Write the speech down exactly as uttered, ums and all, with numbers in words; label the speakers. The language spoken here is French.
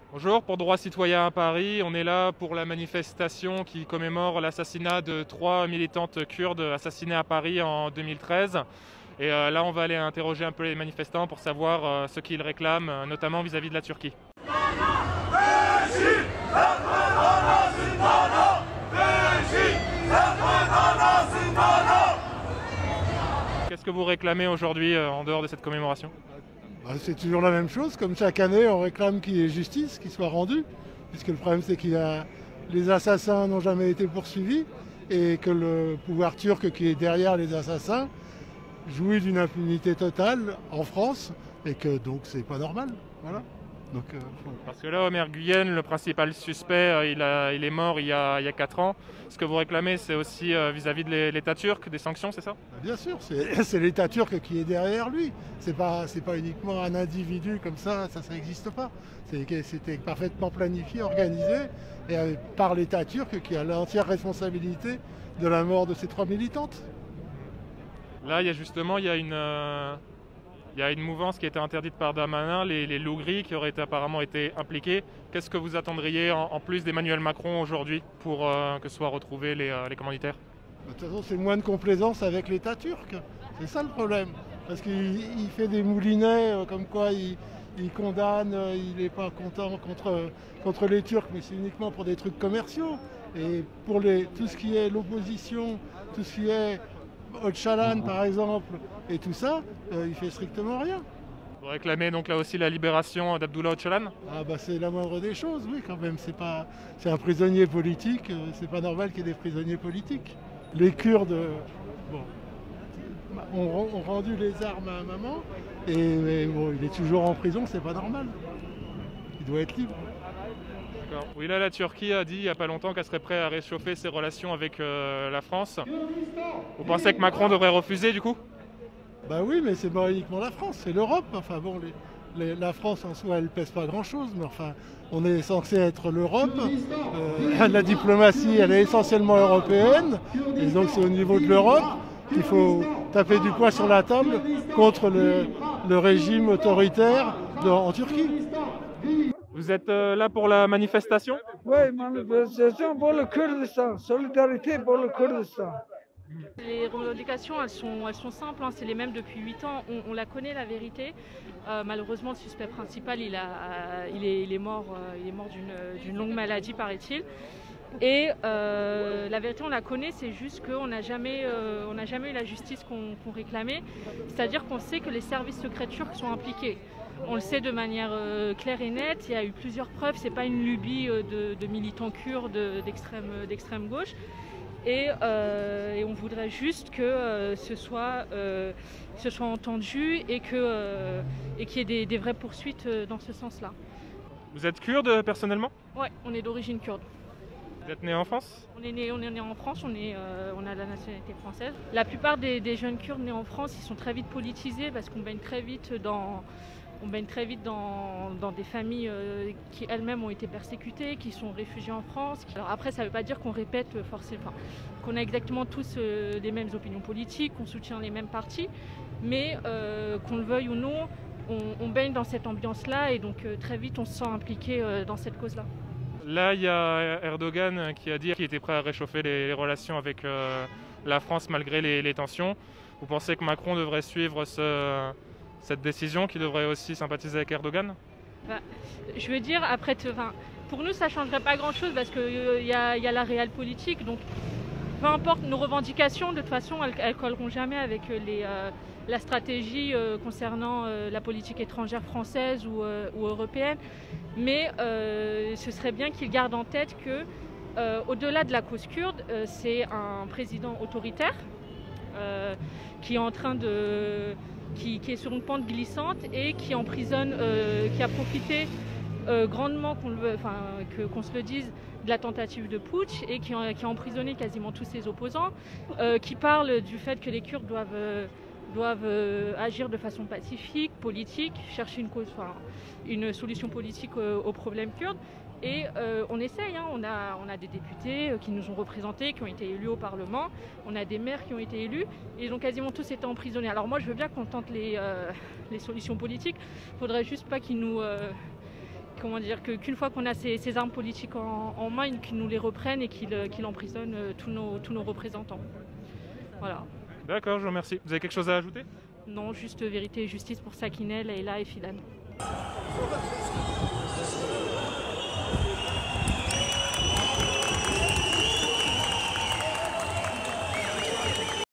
Speaker 1: Bonjour, pour Droits Citoyens à Paris, on est là pour la manifestation qui commémore l'assassinat de trois militantes kurdes assassinées à Paris en deux mille treize. Et euh, là, on va aller interroger un peu les manifestants pour savoir euh, ce qu'ils réclament, euh, notamment vis-à-vis de la Turquie. Qu'est-ce que vous réclamez aujourd'hui euh, en dehors de cette commémoration ?
Speaker 2: Bah, c'est toujours la même chose, comme chaque année on réclame qu'il y ait justice, qu'il soit rendu, puisque le problème c'est qu'il y a les assassins n'ont jamais été poursuivis et que le pouvoir turc qui est derrière les assassins jouit d'une impunité totale en France et que donc c'est pas normal. Voilà. Donc, euh, faut...
Speaker 1: Parce que là, Omer Guyen, le principal suspect, euh, il, a, il est mort il y a, il y a quatre ans. Ce que vous réclamez, c'est aussi euh, vis-à-vis de l'État turc, des sanctions, c'est ça ?
Speaker 2: Bien sûr, c'est l'État turc qui est derrière lui. C'est pas, c'est pas uniquement un individu comme ça, ça, ça n'existe pas. C'était parfaitement planifié, organisé, et euh, par l'État turc qui a l'entière responsabilité de la mort de ces trois militantes.
Speaker 1: Là, il y a justement, il y a une... Euh... Il y a une mouvance qui a été interdite par Darmanin, les, les loups gris qui auraient apparemment été impliqués. Qu'est-ce que vous attendriez en, en plus d'Emmanuel Macron aujourd'hui pour euh, que soient retrouvés les, euh, les commanditaires ?
Speaker 2: De toute façon, c'est moins de complaisance avec l'État turc. C'est ça le problème. Parce qu'il fait des moulinets euh, comme quoi il, il condamne, euh, il n'est pas content contre, contre les Turcs, mais c'est uniquement pour des trucs commerciaux. Et pour les, tout ce qui est l'opposition, tout ce qui est Öcalan par exemple, et tout ça, euh, il fait strictement rien.
Speaker 1: Vous réclamez donc là aussi la libération d'Abdullah Öcalan ?
Speaker 2: Ah bah c'est la moindre des choses, oui quand même. C'est pas, c'est un prisonnier politique, euh, c'est pas normal qu'il y ait des prisonniers politiques. Les Kurdes, euh, bon, ont, ont rendu les armes à maman, et, et bon, il est toujours en prison, c'est pas normal. Il doit être libre.
Speaker 1: Oui, là, la Turquie a dit il n'y a pas longtemps qu'elle serait prête à réchauffer ses relations avec euh, la France. Vous pensez que Macron devrait refuser du coup ?
Speaker 2: Bah oui, mais c'est pas uniquement la France, c'est l'Europe. Enfin bon, les, les, la France en soi, elle pèse pas grand-chose, mais enfin, on est censé être l'Europe. Euh, la diplomatie, elle est essentiellement européenne, et donc c'est au niveau de l'Europe qu'il faut taper du poing sur la table contre le, le régime autoritaire de, en Turquie.
Speaker 1: Vous êtes euh, là pour la manifestation ?
Speaker 3: Oui, manifestation pour le Kurdistan, solidarité pour le Kurdistan.
Speaker 4: Les revendications, elles sont, elles sont simples, hein, c'est les mêmes depuis huit ans, on, on la connaît la vérité. Euh, malheureusement, le suspect principal, il, a, euh, il, est, il est mort, euh, il est mort d'une longue maladie, paraît-il. Et euh, la vérité, on la connaît, c'est juste qu'on n'a jamais, euh, on n'a jamais eu la justice qu'on qu'on réclamait. C'est-à-dire qu'on sait que les services secrets turcs sont impliqués. On le sait de manière euh, claire et nette, il y a eu plusieurs preuves, c'est pas une lubie euh, de, de militants kurdes d'extrême d'extrême gauche. Et, euh, et on voudrait juste que euh, ce, soit, euh, ce soit entendu et qu'il euh, y ait des, des vraies poursuites euh, dans ce sens-là.
Speaker 1: Vous êtes kurde personnellement ?
Speaker 4: Ouais, on est d'origine kurde.
Speaker 1: Vous êtes né en France ?
Speaker 4: On est né, on est né en France, on, est, euh, on a la nationalité française. La plupart des, des jeunes kurdes nés en France, ils sont très vite politisés parce qu'on baigne très vite dans... On baigne très vite dans, dans des familles euh, qui elles-mêmes ont été persécutées, qui sont réfugiées en France. Alors après, ça ne veut pas dire qu'on répète forcément, enfin, qu'on a exactement tous euh, les mêmes opinions politiques, qu'on soutient les mêmes partis, mais euh, qu'on le veuille ou non, on, on baigne dans cette ambiance-là et donc euh, très vite on se sent impliqué euh, dans cette cause-là.
Speaker 1: Là, il y a Erdogan qui a dit qu'il était prêt à réchauffer les, les relations avec euh, la France malgré les, les tensions. Vous pensez que Macron devrait suivre ce... cette décision qui devrait aussi sympathiser avec Erdogan ?
Speaker 4: Bah, je veux dire, après, te, enfin, pour nous, ça ne changerait pas grand-chose parce qu'il euh, y, a, y a la réelle politique. Donc, peu importe nos revendications, de toute façon, elles ne colleront jamais avec les, euh, la stratégie euh, concernant euh, la politique étrangère française ou, euh, ou européenne. Mais euh, ce serait bien qu'ils gardent en tête que, euh, au-delà de la cause kurde, euh, c'est un président autoritaire euh, qui est en train de... Qui, qui est sur une pente glissante et qui emprisonne, euh, qui a profité euh, grandement, qu'on le, enfin, que, qu'on se le dise, de la tentative de putsch et qui a, qui a emprisonné quasiment tous ses opposants, euh, qui parle du fait que les Kurdes doivent, euh, doivent euh, agir de façon pacifique, politique, chercher une, cause, enfin, une solution politique euh, au problème kurde. Et euh, on essaye, hein. on, a, on a des députés qui nous ont représentés, qui ont été élus au Parlement, on a des maires qui ont été élus, et ils ont quasiment tous été emprisonnés. Alors moi je veux bien qu'on tente les, euh, les solutions politiques, il ne faudrait juste pas qu'ils nous, euh, comment dire, que, qu'une fois qu'on a ces, ces armes politiques en, en main, qu'ils nous les reprennent et qu'ils, qu'ils emprisonnent euh, tous, nos, tous nos représentants. Voilà.
Speaker 1: D'accord, je vous remercie. Vous avez quelque chose à ajouter?
Speaker 4: Non, juste vérité et justice pour Sakineh, Leïla et Fidan.